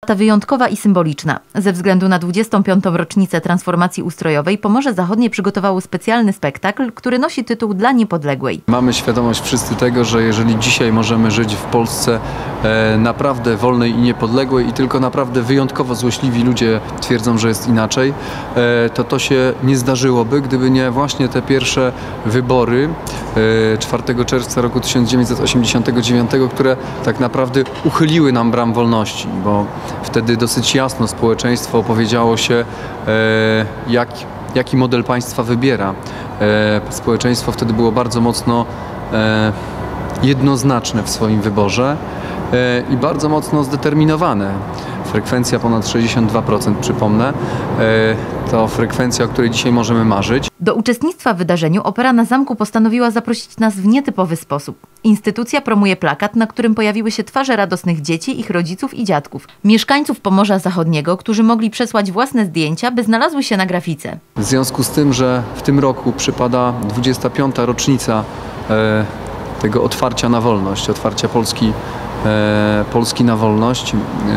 Data wyjątkowa i symboliczna. Ze względu na 25. rocznicę transformacji ustrojowej Pomorze Zachodnie przygotowało specjalny spektakl, który nosi tytuł Dla Niepodległej. Mamy świadomość wszyscy tego, że jeżeli dzisiaj możemy żyć w Polsce naprawdę wolnej i niepodległej i tylko naprawdę wyjątkowo złośliwi ludzie twierdzą, że jest inaczej, to się nie zdarzyłoby, gdyby nie właśnie te pierwsze wybory 4 czerwca roku 1989, które tak naprawdę uchyliły nam bram wolności, bo wtedy dosyć jasno społeczeństwo opowiedziało się, jaki model państwa wybiera. Społeczeństwo wtedy było bardzo mocno jednoznaczne w swoim wyborze i bardzo mocno zdeterminowane. Frekwencja ponad 62%, przypomnę, to frekwencja, o której dzisiaj możemy marzyć. Do uczestnictwa w wydarzeniu Opera na Zamku postanowiła zaprosić nas w nietypowy sposób. Instytucja promuje plakat, na którym pojawiły się twarze radosnych dzieci, ich rodziców i dziadków. Mieszkańców Pomorza Zachodniego, którzy mogli przesłać własne zdjęcia, by znalazły się na grafice. W związku z tym, że w tym roku przypada 25. rocznica tego otwarcia na wolność, otwarcia Polski na wolność,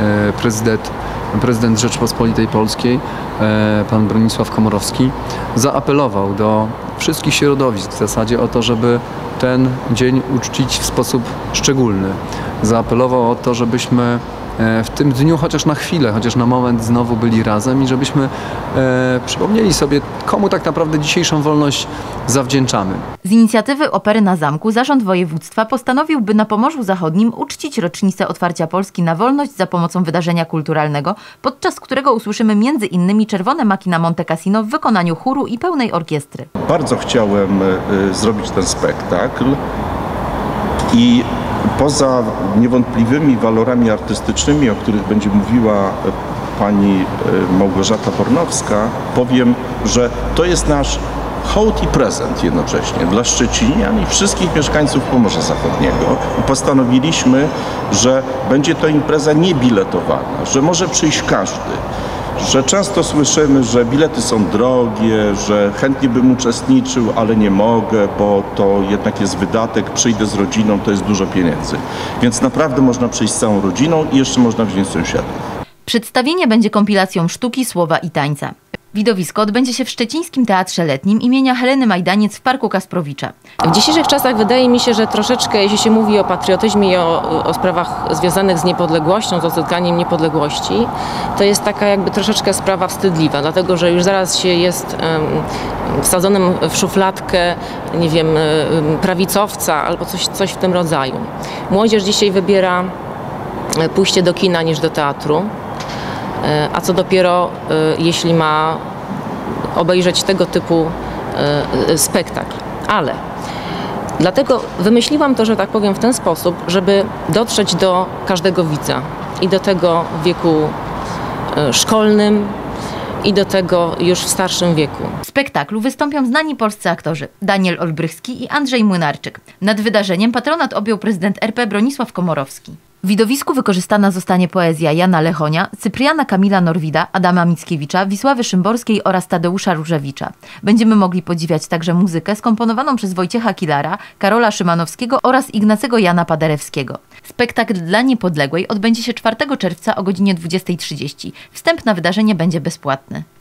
prezydent Rzeczypospolitej Polskiej, pan Bronisław Komorowski, zaapelował do wszystkich środowisk w zasadzie o to, żeby ten dzień uczcić w sposób szczególny. Zaapelował o to, żebyśmy w tym dniu chociaż na chwilę, chociaż na moment znowu byli razem i żebyśmy przypomnieli sobie, komu tak naprawdę dzisiejszą wolność zawdzięczamy. Z inicjatywy Opery na Zamku zarząd województwa postanowił, by na Pomorzu Zachodnim uczcić rocznicę otwarcia Polski na wolność za pomocą wydarzenia kulturalnego, podczas którego usłyszymy m.in. Czerwone Maki na Monte Cassino w wykonaniu chóru i pełnej orkiestry. Bardzo chciałem zrobić ten spektakl i poza niewątpliwymi walorami artystycznymi, o których będzie mówiła pani Małgorzata Bornowska, powiem, że to jest nasz hołd i prezent jednocześnie dla szczecinian i wszystkich mieszkańców Pomorza Zachodniego. I postanowiliśmy, że będzie to impreza niebiletowana, że może przyjść każdy. Że często słyszymy, że bilety są drogie, że chętnie bym uczestniczył, ale nie mogę, bo to jednak jest wydatek, przyjdę z rodziną, to jest dużo pieniędzy. Więc naprawdę można przyjść z całą rodziną i jeszcze można wziąć sąsiadów. Przedstawienie będzie kompilacją sztuki, słowa i tańca. Widowisko odbędzie się w Szczecińskim Teatrze Letnim imienia Heleny Majdaniec w Parku Kasprowicza. W dzisiejszych czasach wydaje mi się, że troszeczkę, jeśli się mówi o patriotyzmie i o sprawach związanych z niepodległością, z odzyskaniem niepodległości, to jest taka jakby troszeczkę sprawa wstydliwa, dlatego że już zaraz się jest wsadzonym w szufladkę, nie wiem, prawicowca albo coś w tym rodzaju. Młodzież dzisiaj wybiera pójście do kina niż do teatru. A co dopiero, jeśli ma obejrzeć tego typu spektakl. Ale dlatego wymyśliłam to, że tak powiem, w ten sposób, żeby dotrzeć do każdego widza i do tego w wieku szkolnym i do tego już w starszym wieku. W spektaklu wystąpią znani polscy aktorzy Daniel Olbrychski i Andrzej Młynarczyk. Nad wydarzeniem patronat objął prezydent RP Bronisław Komorowski. W widowisku wykorzystana zostanie poezja Jana Lechonia, Cypriana Kamila Norwida, Adama Mickiewicza, Wisławy Szymborskiej oraz Tadeusza Różewicza. Będziemy mogli podziwiać także muzykę skomponowaną przez Wojciecha Kilara, Karola Szymanowskiego oraz Ignacego Jana Paderewskiego. Spektakl Dla Niepodległej odbędzie się 4 czerwca o godzinie 20:30. Wstęp na wydarzenie będzie bezpłatny.